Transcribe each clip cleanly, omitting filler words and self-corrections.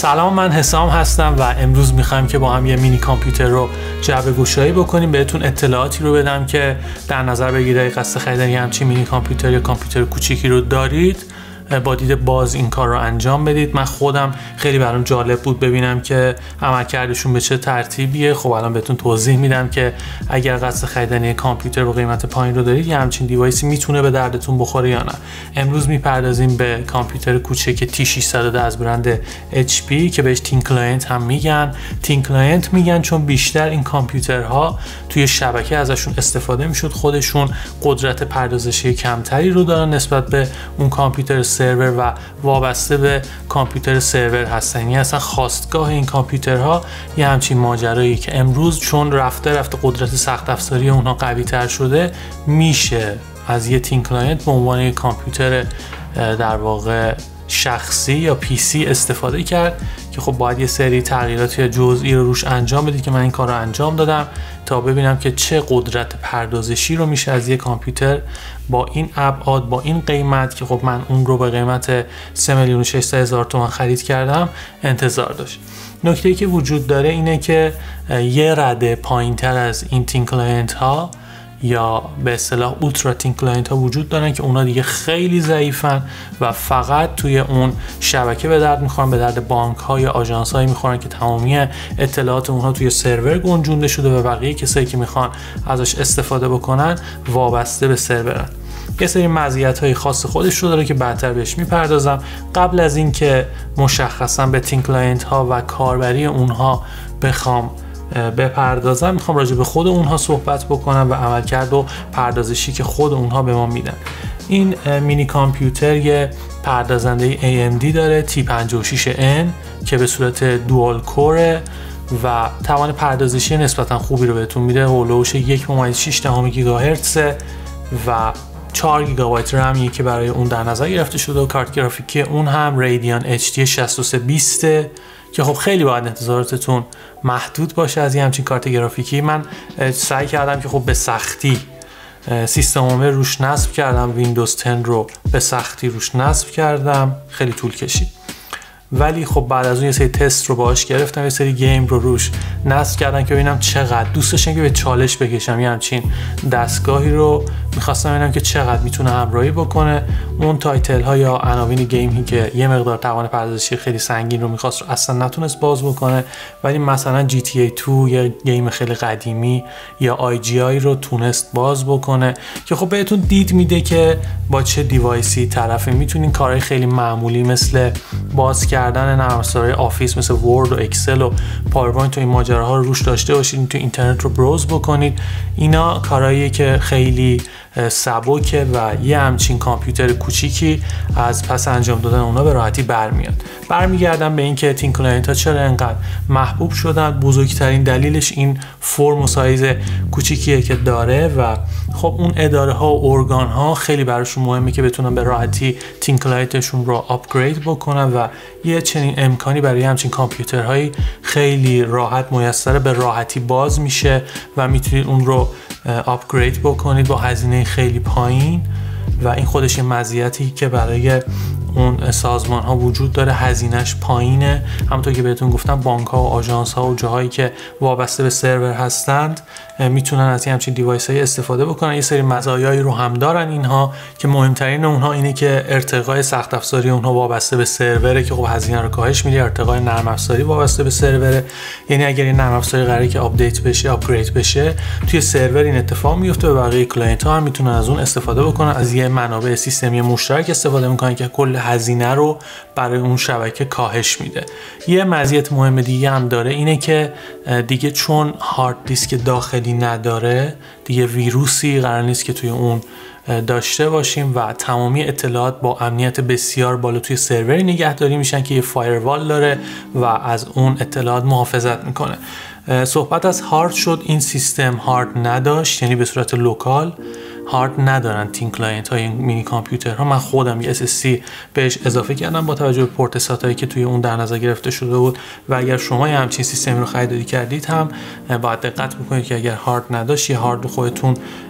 سلام، من حسام هستم و امروز میخوایم که با هم یه مینی کامپیوتر رو جعبه گشایی بکنیم. بهتون اطلاعاتی رو بدم که در نظر بگیرید قصد خریدن یه همچین مینی کامپیوتر یا کامپیوتر کوچیکی رو دارید با دید باز این کار رو انجام بدید. من خودم خیلی برام جالب بود ببینم که عملکردشون به چه ترتیبیه. خب الان بهتون توضیح میدم که اگر قصد خریدن یک کامپیوتر با قیمت پایین رو دارید یه همچین دیوایسی میتونه به دردتون بخوره یا نه. امروز میپردازیم به کامپیوتر کوچیک T610 از برند HP که بهش تین کلاینت هم میگن. تین کلاینت میگن چون بیشتر این کامپیوترها توی شبکه ازشون استفاده میشد. خودشون قدرت پردازشی کمتری رو دارن نسبت به اون کامپیوتر سرور و وابسته به کامپیوتر سرور هستن. یعنی اصلا خواستگاه این کامپیوترها یه همچین ماجرایی که امروز چون رفته قدرت سخت افزاری اونها قوی تر شده میشه از یه تین کلاینت به عنوان یک کامپیوتر در واقع شخصی یا پی سی استفاده کرد که خب باید یه سری تغییرات یا جزئی رو روش انجام بدید که من این کار رو انجام دادم تا ببینم که چه قدرت پردازشی رو میشه از یه کامپیوتر با این ابعاد با این قیمت که خب من اون رو به قیمت 3,600,000 تومان خرید کردم انتظار داشت. نکته‌ای که وجود داره اینه که یه رده پایین‌تر از این تین کلاینت ها یا به اصطلاح اولترا تین کلاینت ها وجود دارن که اونا دیگه خیلی ضعیفن و فقط توی اون شبکه به درد میخورن، به درد بانک ها یا آژانس هایی میخورن که تمامی اطلاعات اونها توی سرور گنجونده شده و بقیه کسایی که میخوان ازش استفاده بکنن وابسته به سرورن. یه سری مزیت‌های خاص خودش رو داره که بعدتر بهش میپردازم. قبل از اینکه مشخصا به تین کلاینت ها و کاربری اونها بخوام بپردازم میخوام راجع به خود اونها صحبت بکنم و عملکرد و پردازشی که خود اونها به ما میدن. این مینی کامپیوتر یه پردازنده AMD داره T56N که به صورت دوال کوره و توان پردازشی نسبتا خوبی رو بهتون میده. هولوش 1.6 گیگاهرتز و 4 گیگابایت رم که برای اون در نظر گرفته شده و کارت گرافیکی اون هم ریدیان HD 6320 که خب خیلی باید انتظاراتتون محدود باشه از یه همچین کارت گرافیکی. من سعی کردم که خب به سختی سیستم عامل روش نصب کردم، ویندوز 10 رو به سختی روش نصب کردم، خیلی طول کشید ولی خب بعد از اون یه سری تست رو باهاش گرفتم، یه سری گیم رو روش نصب کردم که ببینم چقدر دوست داشتم که به چالش بکشم. یه همچین دستگاهی رو میخواستم ببینم که چقدر میتونه همراهی بکنه. اون تایتل ها یا عناوین گیمی که یه مقدار توان پردازشی خیلی سنگین رو میخواست رو اصلا نتونست باز بکنه، ولی مثلا GTA 2 یا گیم خیلی قدیمی یا IGI رو تونست باز بکنه که خب بهتون دید میده که با چه دیوایسی طرفه میتونین کارهای خیلی معمولی مثل باز کردن نرم افزارهای آفیس مثل ورد و اکسل و پاورپوینت و این ماجراها رو روش داشته باشید، تو اینترنت رو بروز بکنید. اینا کارهاییه که خیلی سبکه و یه همچین کامپیوتر کوچیکی از پس انجام دادن اونا به راحتی برمیگردم به اینکه تین کلاینت ها چرا انقدر محبوب شدن. بزرگترین دلیلش این فرم و سایز کوچیکیه که داره و خب اون اداره ها و ارگان ها خیلی براشون مهمه که بتونن به راحتی تین کلاینتشون رو آپگرید بکنن و یه چنین امکانی برای همچین کامپیوترهایی خیلی راحت میسر به راحتی باز میشه و میتونید اون رو آپگرید بکنید با هزینه خیلی پایین و این خودش یه مزیتی که برای اون سازمان ها وجود داره. هزینهش پایینه، همونطور که بهتون گفتم بانک ها و آژانس ها و جاهایی که وابسته به سرور هستند میتونن از این همچین دیوایس های استفاده بکنن. یه سری مزایایی رو هم دارن اینها که مهمترین اونها اینه که ارتقای سخت افزاری اونها وابسته به سروره که خب هزینه رو کاهش میده. ارتقای نرم افزاری وابسته به سروره، یعنی اگر این نرم افزاری قراره که آپدیت بشه آپگرید بشه توی سرور این اتفاق میفته و بقیه کلاینت ها هم میتونن از اون استفاده بکنن، از یه منابع سیستمی مشترک استفاده میکنن که کل هزینه رو برای اون شبکه کاهش میده. یه مزیت مهم دیگه هم داره اینه که دیگه چون هارد دیسک داخلی نداره دیگه ویروسی قرار نیست که توی اون داشته باشیم و تمامی اطلاعات با امنیت بسیار بالا توی سروری نگهداری میشن که یه فایروال داره و از اون اطلاعات محافظت میکنه. صحبت از هارد شد، این سیستم هارد نداشت، یعنی به صورت لوکال هارد ندارن تین کلاینت های مینی کامپیوترها. من خودم یه SSD بهش اضافه کردم با توجه به پورت ساتایی که توی اون در نظر گرفته شده بود و اگر شما یه همچین سیستمی رو خریداری کردید هم باید دقت بکنید که اگر هارد نداشت یه هارد رو خودتون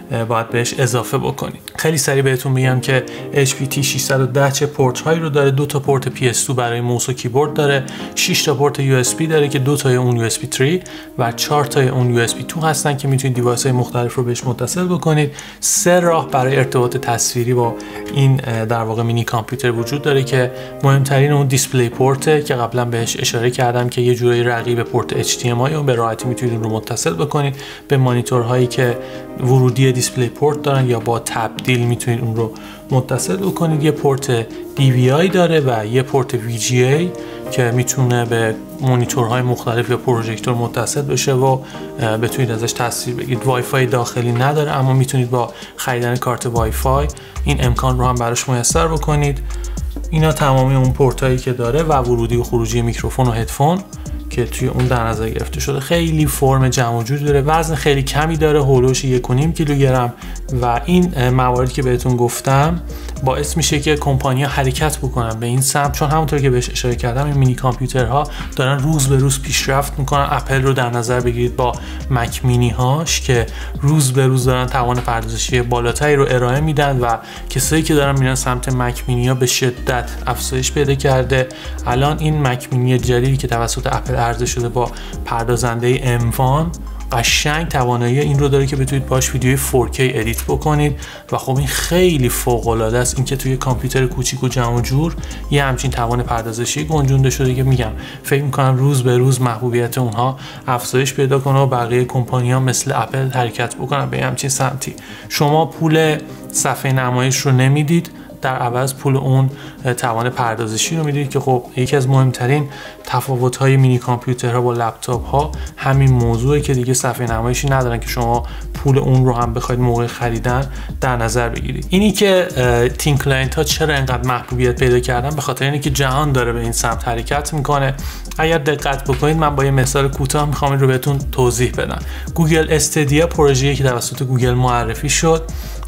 باید بهش اضافه بکنید. خیلی سریع بهتون میگم که HPT 610 چه پورت هایی رو داره. 2 تا پورت PS2 برای موس و کیبورد داره، 6 تا پورت USB داره که 2 تای اون USB 3 و 4 تای اون USB 2 هستن که میتونید دیوایس های مختلف رو بهش متصل بکنید. 3 راه برای ارتباط تصویری با این در واقع مینی کامپیوتر وجود داره که مهمترین اون دیسپلی پورته که قبلا بهش اشاره کردم که یه جوری رقیب پورت HDMI اون به راحتی میتونید اون رو متصل بکنید به مانیتورهایی که ورودی دیسپلی پورت دارن یا با تبدیل میتونید اون رو متصل بکنید. یه پورت DVI داره و یه پورت VGA که میتونه به مانیتورهای مختلف یا پروژکتور متصل بشه و بتونید ازش تصویر بگیرید. وای فای داخلی نداره اما میتونید با خریدن کارت وای فای این امکان رو هم براش میسر بکنید. اینا تمامی اون پورتایی که داره و ورودی و خروجی میکروفون و هدفون که توی اون در نظر گرفته شده. خیلی فرم جمع و جور داره، وزن خیلی کمی داره، هولوش 1.5 کیلوگرم و این مواردی که بهتون گفتم باعث میشه که کمپانی‌ها حرکت بکنن به این سمت، چون همونطور که بهش اشاره کردم این مینی کامپیوترها دارن روز به روز پیشرفت میکنن. اپل رو در نظر بگیرید با مک مینی هاش که روز به روز دارن توان پردازشی بالاتری رو ارائه میدن و کسایی که دارن میرن سمت مک مینی ها به شدت افزایش پیدا کرده. الان این مک مینی جدیدی که توسط اپل عرضه شده با پردازنده M1 قشنگ توانایی این رو داره که بتونید باش ویدیوی 4K ادیت بکنید و خب این خیلی فوق العاده است اینکه توی کامپیوتر کوچیک و جمع و جور یه همچین توان پردازشی گنجونده شده که میگم فکر میکنم روز به روز محبوبیت اونها افزایش پیدا کنه و بقیه کمپانی‌ها مثل اپل حرکت بکنن به همچین سمتی. شما پول صفحه نمایش رو نمیدید، در عوض پول اون توان پردازشی رو میدید که خب یکی از مهمترین تفاوت‌های مینی کامپیوترها با لپتاپ‌ها همین موضوعه که دیگه صفحه نمایشی ندارن که شما پول اون رو هم بخواید موقع خریدن در نظر بگیرید. اینی که تین کلاینت ها چرا اینقدر محبوبیت پیدا کردن به خاطر اینه که جهان داره به این سمت حرکت میکنه. اگر دقت بکنید من با یه مثال کوتاه میخوام این رو بهتون توضیح بدم. گوگل استدیا پروژه‌ای که توسط گوگل معرفی شد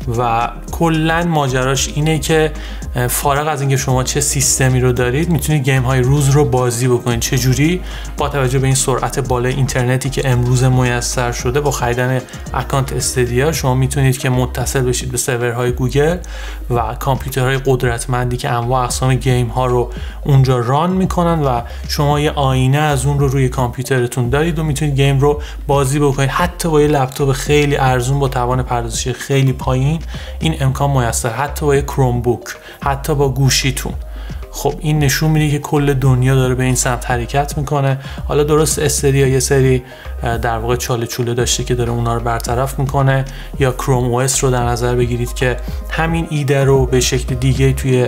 و کلا ماجراش اینه که فارغ از اینکه شما چه سیستمی رو دارید میتونید گیم های روز رو بازی بکنید. چه جوری؟ با توجه به این سرعت بالای اینترنتی که امروز میسر شده با خریدن اکانت استدیا شما میتونید که متصل بشید به سرورهای گوگل و کامپیوترهای قدرتمندی که انواع اقسام گیم ها رو اونجا ران میکنن و شما یه آینه از اون رو روی کامپیوترتون دارید و میتونید گیم رو بازی بکنید. حتی با یه لپتاپ خیلی ارزون با توان پردازشی خیلی پایین این امکان میسر، حتی با یه کروم بوک، حتی با گوشیتون. خب این نشون میده که کل دنیا داره به این سمت حرکت میکنه. حالا درست استدیا یه سری در واقع چاله چوله داشته که داره اونا رو برطرف میکنه، یا کروم او اس رو در نظر بگیرید که همین ایده رو به شکل دیگه توی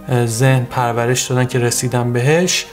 ذهن پرورش دادن که رسیدن بهش،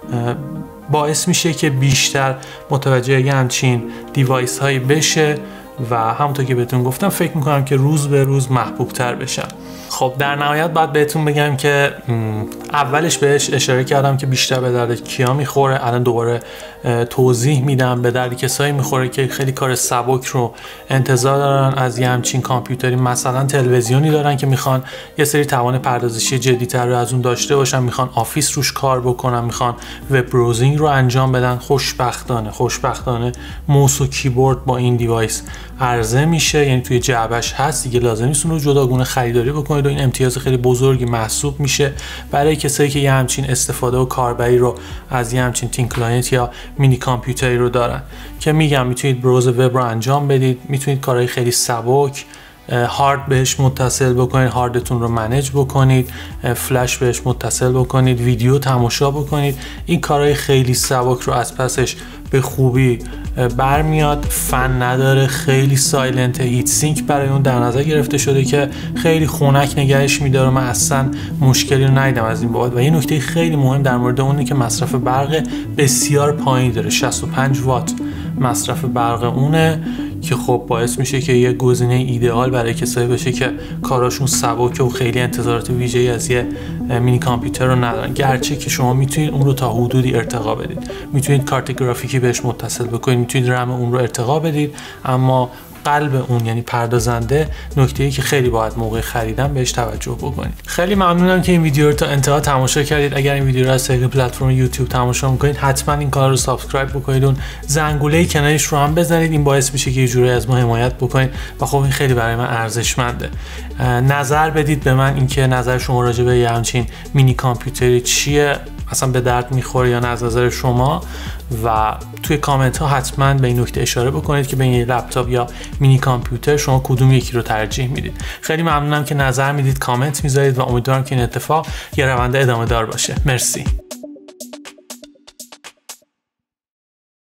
باعث میشه که بیشتر متوجه یه همچین دیوایس هایی بشه و همونطور که بهتون گفتم فکر میکنم که روز به روز محبوب تر بشن. خب در نهایت باید بهتون بگم که اولش بهش اشاره کردم که بیشتر به درد کیا میخوره. الان دوباره توضیح میدم. به درد کسایی میخوره که خیلی کار سبک رو انتظار دارن از یه همچین کامپیوتری، مثلا تلویزیونی دارن که میخوان یه سری توان پردازشی جدی‌تر رو از اون داشته باشن، میخوان آفیس روش کار بکنن، میخوان وب براوزینگ رو انجام بدن. خوشبختانه موس و کیبورد با این دیوایس عرضه میشه، یعنی توی جعبش هست دیگه، لازم نیست اون رو جداگونه خریداری بکنید و این امتیاز خیلی بزرگی محسوب میشه برای کسایی که یه همچین استفاده و کاربری رو از یه همچین تین کلاینت یا مینی کامپیوتری رو دارن که میگم میتونید بروز وب رو انجام بدید، میتونید کارهای خیلی سبک هارد بهش متصل بکنید، هاردتون رو منیج بکنید، فلش بهش متصل بکنید، ویدیو تماشا بکنید. این کارهای خیلی سبک رو از پسش به خوبی برمیاد. فن نداره، خیلی سایلنت، هیت سینک برای اون در نظر گرفته شده که خیلی خنک نگهش میداره. من اصلا مشکلی رو ندیدم از این بابت. و یه نکته خیلی مهم در مورد اونه که مصرف برق بسیار پایین داره، 65 وات مصرف برق اونه که خب باعث میشه که یه گزینه ایدئال برای کسایی باشه که کاراشون سبکه و خیلی انتظارات ویژه‌ای از یه مینی کامپیوتر رو ندارن. گرچه که شما میتونید اون رو تا حدودی ارتقا بدید، میتونید کارت گرافیکی بهش متصل بکنید، میتونید رم اون رو ارتقا بدید، اما قلب اون یعنی پردازنده نکته‌ای که خیلی باید موقع خریدن بهش توجه بکنید. خیلی ممنونم که این ویدیو رو تا انتها تماشا کردید. اگر این ویدیو رو از طریق پلتفرم یوتیوب تماشا می‌کنید حتما این کانال رو سابسکرایب بکنید، اون زنگوله کنارش رو هم بزنید. این باعث میشه که یه جوری از ما حمایت بکنید و خب این خیلی برای من ارزشمنده. نظر بدید به من اینکه نظر شما راجع به یه همچین مینی کامپیوتری چیه، اصلا به درد میخوره یا نه از نظر شما، و توی کامنت ها حتما به این نکته اشاره بکنید که بین یه لپتاپ یا مینی کامپیوتر شما کدوم یکی رو ترجیح میدید. خیلی ممنونم که نظر میدید، کامنت میذارید و امیدوارم که این اتفاق یه روند ادامه دار باشه. مرسی.